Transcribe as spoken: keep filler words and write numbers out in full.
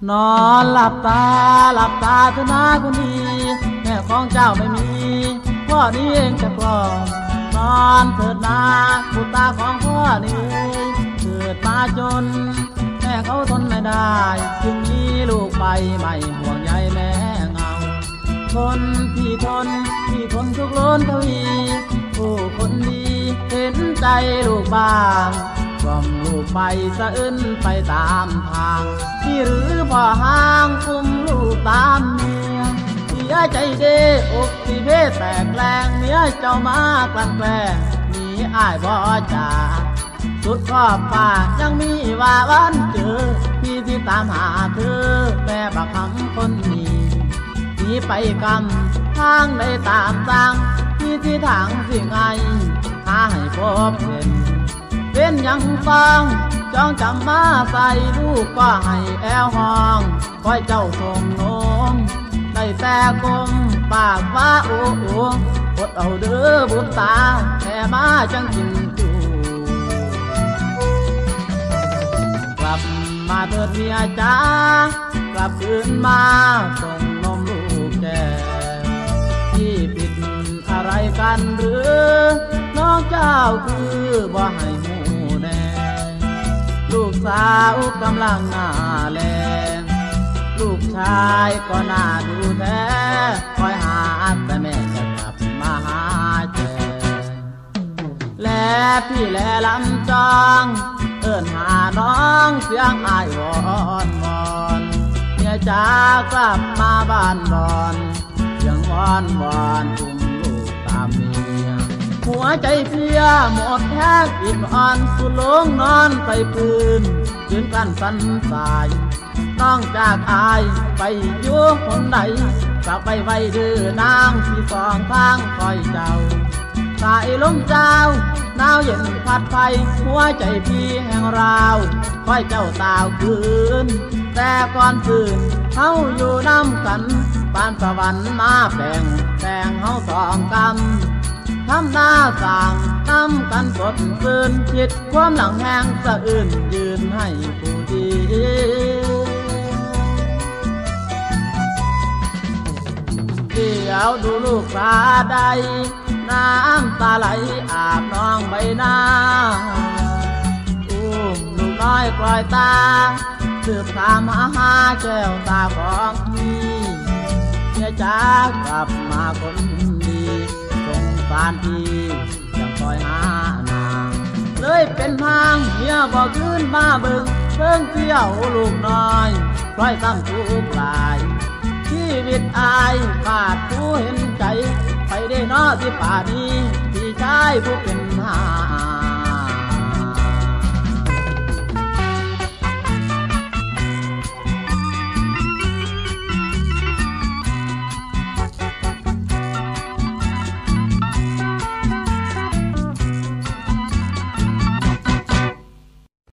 นอนหลับตาหลับตาเถอะนะคนดีแม่ของเจ้าไม่มีพ่อนี้เองจะกล่อมนอนเถิดนาบุตรตาของพ่อนี่เกิดมาจนแม่เขาทนไม่ได้จึงมีลูกไปไม่ห่วงใยแม่เงาทนพี่ทนพี่ทนทุกล้นทวีโอ้คนดีเห็นใจลูกบ้างกล่อมลูกไปสะอื้นไปตามทางที่หรือพ่อห้างคุมลูกตามเมียเสียใจเด้อกที่เพศแตกแรงเมียเจ้ามากลั่นแกล้งหนีอ้ายบ่จ่าสุดขอบฟ้ายังมีว่าวันเจอพี่ที่ตามหาเธอแม่บักคำคนนี้หนีไปกำทางได้ตามสั่งพี่ที่ทางสิ่งไงหาให้พบเห็นเป็นยังฟังจ้องจำมาใส่ลูกก็ให้แอวห้องคอยเจ้าส่งนมได้แต่กลมปากว่าโอ้โอ้อดเอาเด้อบุญตาแค่มาจังกินจูกลับมาเถิดเมียจ้ากลับคืนมาส่งนมลูกแก่ที่ผิดอะไรกันหรือน้องเจ้าคือบ่ให้หูแน่ลูกสาวกำลังหน้าแลงลูกชายก็น่าดูแท้คอยหาแต่แม่จะกลับมาหาแจแลพี่แลลำจองเอิ้นหาน้องเสียงอ้ายวอนวอนเมียจ๋ากลับมาบ้านบอนเสียงวอนวอนจุ่มลูกตามเมียหัวใจเพียหมดแห้งอิ่มอ่อนสุดลงนอนใส่พื้นยืนกันสันสายน้องจากอายไปอยู่คนใดกลับไปไว้ดื้อนางที่สองทางคอยเจ้าสายลมเจ้าหนาวเย็นพัดไฟหัวใจพี่แห่งราวคอยเจ้าตาวคืนแต่ก่อนคืนเฮาอยู่น้ำกันปานสวรรค์มาแบ่งแบ่งเฮาสองกำทำหน้าสั่งนำกันสดซื่นคิดความหลังแห้งสะอื้นยืนให้ผู้ดีเดี๋ยวดูลูกตาใดน้ำตาไหลอาบน้องใบหน้าอุ้มลูกน้อยปล่อยตาสืบตามหาหาแก้วตาของพี่เมียจ๋ากลับมาคนดีสงสารพี่ยังคอยหานางเลยเป็นทางเมียบอกขึ้นมาเบิ่งเบิ่งเที่ยวลูกน้อยปล่อยซ้ำทุกลายชีวิตอายขาดผู้เห็นใจไปได้นอที่ป่านี้พี่ชายผู้เป็นหา